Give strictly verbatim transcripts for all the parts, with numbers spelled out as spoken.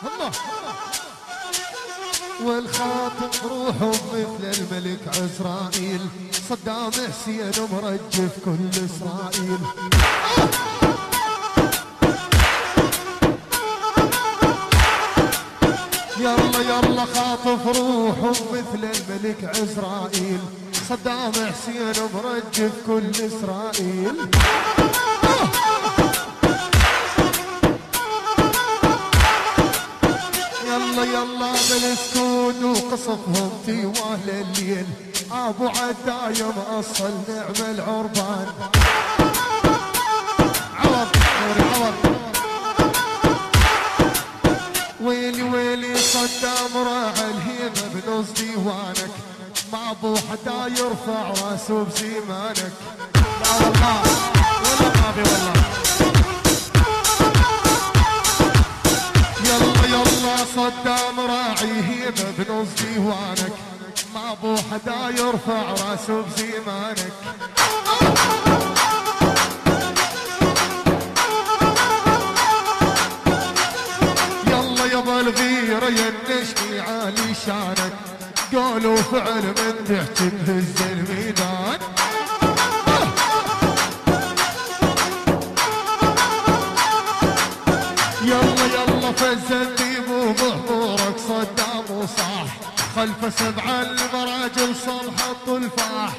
الله. والخاطب روحه مثل الملك عزرائيل، صدام حسين مرجف كل اسرائيل. يلا يلا خاطف روحه مثل الملك عزرائيل، صدام حسين مرجف كل اسرائيل. يلا يلا بالسكون وقصفهم تيوال الليل، ابو عدايم اصل نعم العربان. عوض عوض ويلي ويلي صدام راعي الهيبه بنص ديوانك، ما ابو حدا يرفع راسه بزيمانك. لا والله ولا ما بي والله. يلا يلا صدام راعي هيبه بنص ديوانك، ما ابو حدا يرفع راسه بزيمانك. يلا يابا الغيره ينشني عالي شانك، قول وفعل من تحكي بهز الميدان. يلا يلا فالزنبيب وبحضورك صدام وصاح، خلف سبع المراجل صبح الطلفاح.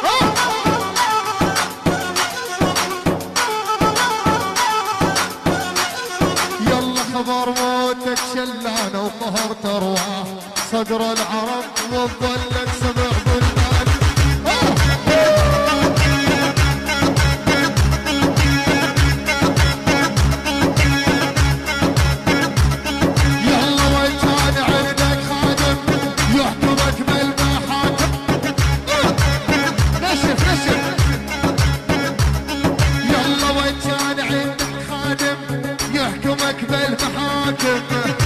يلا خبر موتك شلانه وقهرت ارواح، صدر العرب وظلت سبع بلدان. يلا وكان عندك خادم يحكمك بالمحاكم. نشف نشف. يلا وكان عندك خادم يحكمك بالمحاكم.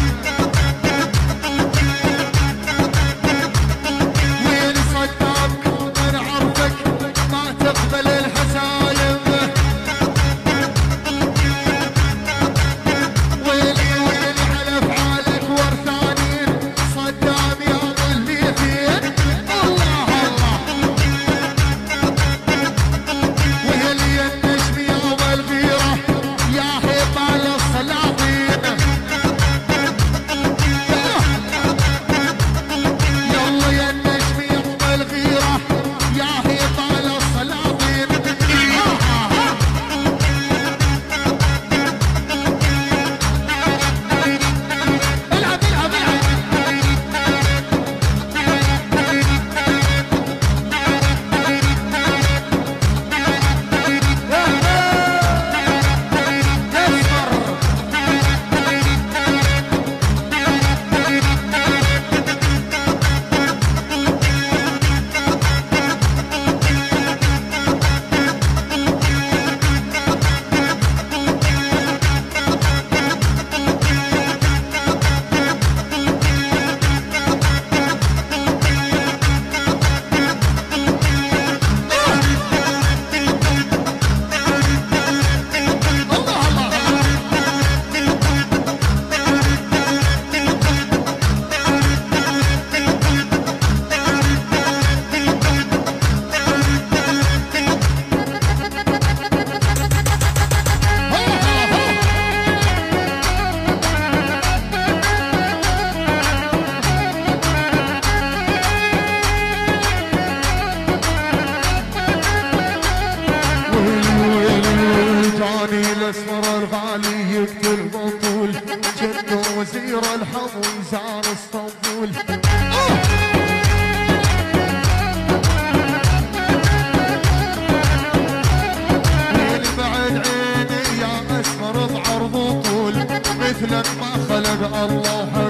الاسمر الغالي يقتل بطول، جنه وزير الحظ وزار اسطنبول. ويلي بعد عيني يا اسمر بعرض طول، مثلك ما خلق الله